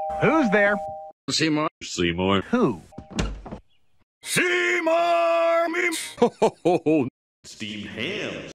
Who's there? Seymour. Seymour. Who? Seymour! Ho ho ho ho! Steamed ham.